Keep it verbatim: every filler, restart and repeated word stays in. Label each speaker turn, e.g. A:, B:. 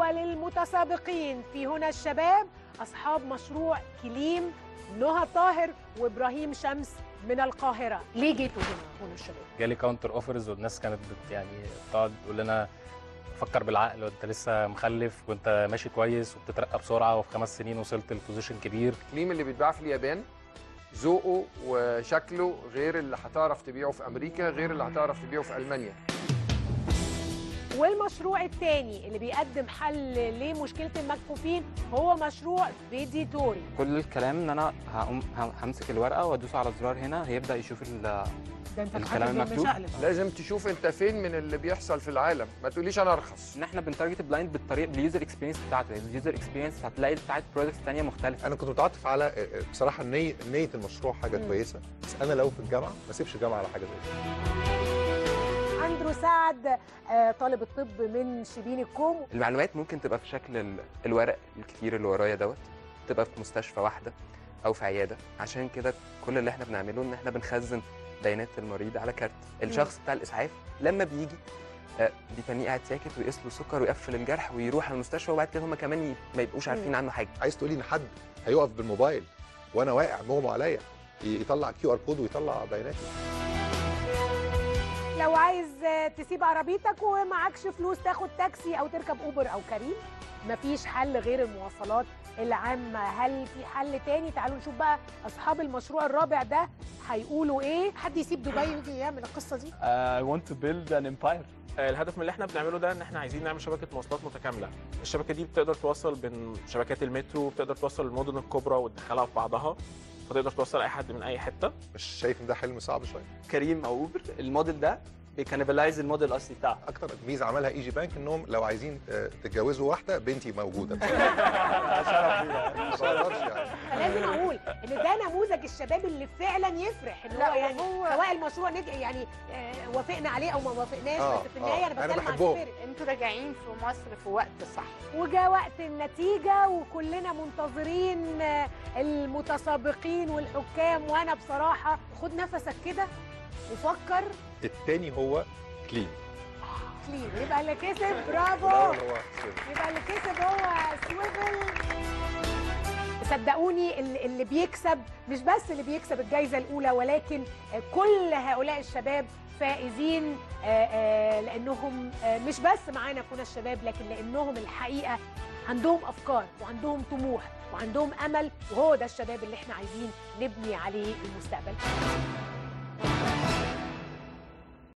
A: أول المتسابقين في هنا الشباب أصحاب مشروع كليم، نهى طاهر وإبراهيم شمس من القاهرة. ليه جيتوا هنا هنا الشباب؟
B: جالي كاونتر اوفرز والناس كانت بت يعني بتقعد تقول لنا فكر بالعقل وانت لسه مخلف وانت ماشي كويس وبتترقى بسرعه وفي خمس سنين وصلت لبوزيشن كبير.
C: الكليم اللي بيتباع في اليابان ذوقه وشكله غير اللي هتعرف تبيعه في امريكا، غير اللي هتعرف تبيعه في المانيا.
A: والمشروع الثاني اللي بيقدم حل لمشكله المكفوفين هو مشروع فيديتوري.
D: كل الكلام ان انا هقوم همسك الورقه وادوس على الزرار هنا هيبدا يشوف الكلام المكتوب.
C: لازم تشوف انت فين من اللي بيحصل في العالم، ما تقوليش انا ارخص.
D: ان احنا بنتارجت بلايند بالطريقه باليوزر اكسبيرينس بتاعته، اليوزر اكسبيرينس هتلاقي بتاعت برودكتس ثانيه مختلفه.
E: انا كنت متعاطف على بصراحه نيه نيه المشروع حاجه مم. كويسه، بس انا لو في الجامعه ما اسيبش الجامعه على حاجه زي كده.
A: اندرو سعد طالب الطب من شبين الكوم.
D: المعلومات ممكن تبقى في شكل الورق الكتير اللي ورايا دوت، تبقى في مستشفى واحده او في عياده. عشان كده كل اللي احنا بنعمله ان احنا بنخزن بيانات المريض على كارت. الشخص بتاع الاسعاف لما بيجي بيتنيه قاعد ساكت ويقيس له سكر ويقفل الجرح ويروح المستشفى، وبعد كده هم كمان ما يبقوش عارفين عنه حاجه.
E: عايز تقولي ان حد هيقف بالموبايل وانا واقع مغمى عليا يطلع كيو ار كود ويطلع بياناتي؟
A: لو عايز تسيب عربيتك ومعكش فلوس تاخد تاكسي او تركب اوبر او كريم، مفيش حل غير المواصلات العامة. هل في حل تاني؟ تعالوا نشوف بقى أصحاب المشروع الرابع ده هيقولوا إيه. حد يسيب دبي ويجي يعمل القصة دي؟
F: I want to build an empire.
G: الهدف من اللي احنا بنعمله ده ان احنا عايزين نعمل شبكه مواصلات متكامله. الشبكه دي بتقدر توصل بين شبكات المترو، بتقدر توصل المدن الكبرى وتدخلها في بعضها، فتقدر توصل اي حد من اي حته.
E: مش شايف ان ده حلم صعب شويه؟
F: كريم او اوبر الموديل ده بيكانيبلايز الموديل الاصلي بتاعه.
E: اكتر ميزه عملها اي جي بانك انهم لو عايزين تتجوزوا واحده بنتي موجوده.
A: لازم اقول ان ده نموذج الشباب اللي فعلا يفرح ان هو يعني سواء المشروع نجح يعني وافقنا عليه او ما وافقناش، بس في النهايه انا بتكلم عن السبيريت.
H: انتوا راجعين في مصر في وقت صح،
A: وجاء وقت النتيجه وكلنا منتظرين المتسابقين والحكام. وانا بصراحه خد نفسك كده وفكر.
E: التاني هو كليم.
A: كليم يبقى اللي كسب. برافو. يبقى اللي كسب هو سويفل. صدقوني اللي بيكسب مش بس اللي بيكسب الجائزة الأولى، ولكن كل هؤلاء الشباب فائزين لأنهم مش بس معانا كنا الشباب، لكن لأنهم الحقيقة عندهم أفكار وعندهم طموح وعندهم أمل، وهو ده الشباب اللي احنا عايزين نبني عليه المستقبل.